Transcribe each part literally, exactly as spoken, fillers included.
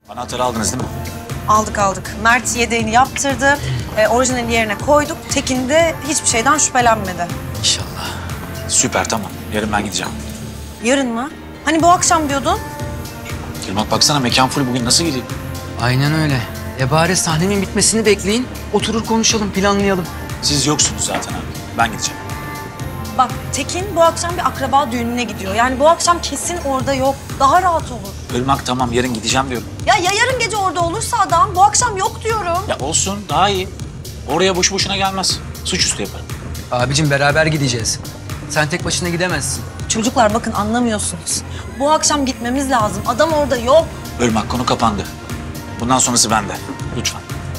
Anahtarı aldınız değil mi? Aldık aldık. Mert yedeğini yaptırdı. E, orijinalini yerine koyduk. Tekin de hiçbir şeyden şüphelenmedi. İnşallah. Süper, tamam. Yarın ben gideceğim. Yarın mı? Hani bu akşam diyordun? Irmak baksana, mekan full, bugün nasıl gideyim? Aynen öyle. E bari sahnenin bitmesini bekleyin. Oturur konuşalım, planlayalım. Siz yoksunuz zaten abi. Ben gideceğim. Bak Tekin bu akşam bir akraba düğününe gidiyor. Yani bu akşam kesin orada yok. Daha rahat olur. Irmak tamam, yarın gideceğim diyorum. Ya ya yarın gece orada olursa adam, bu akşam yok diyorum. Ya olsun, daha iyi. Oraya boşu boşuna gelmez. Suçüstü yaparım. Abicim beraber gideceğiz. Sen tek başına gidemezsin. Çocuklar bakın anlamıyorsunuz. Bu akşam gitmemiz lazım. Adam orada yok. Irmak, konu kapandı. Bundan sonrası bende. Lütfen.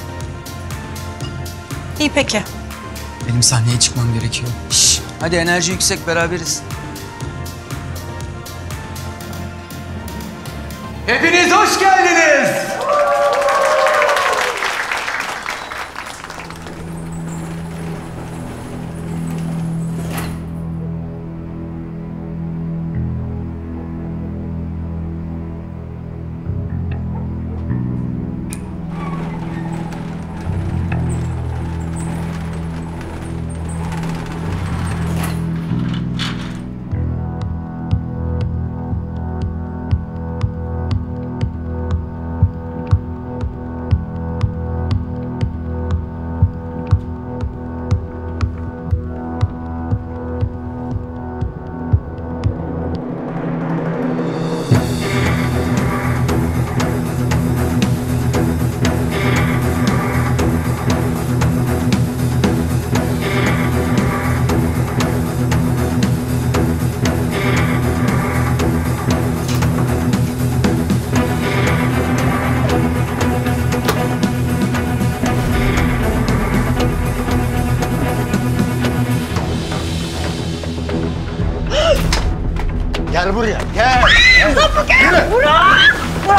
İyi peki. Benim sahneye çıkmam gerekiyor. Şş, hadi enerji yüksek, beraberiz. Hepiniz hoş geldiniz. Gel buraya, gel. Sapık herif! Burak! Burak!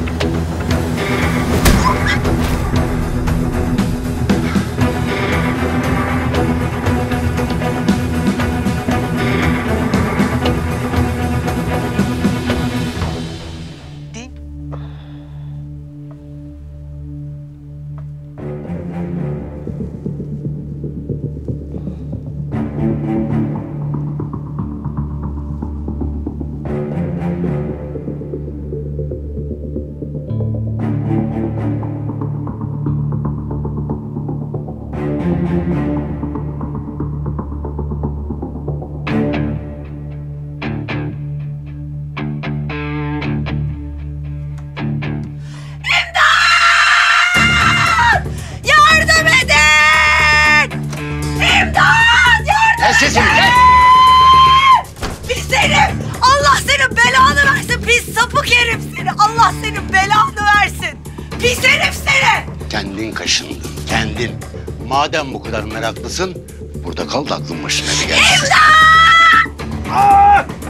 Yardım edin! İmdat! Yardım Kes sesini, edin! kes! Pis herif! Allah senin belanı versin pis sapık herif seni! Allah senin belanı versin! Pis herif seni! Kendin kaşındın, kendin. Madem bu kadar meraklısın, burada kal da aklın başına bir gelsin. İmdat!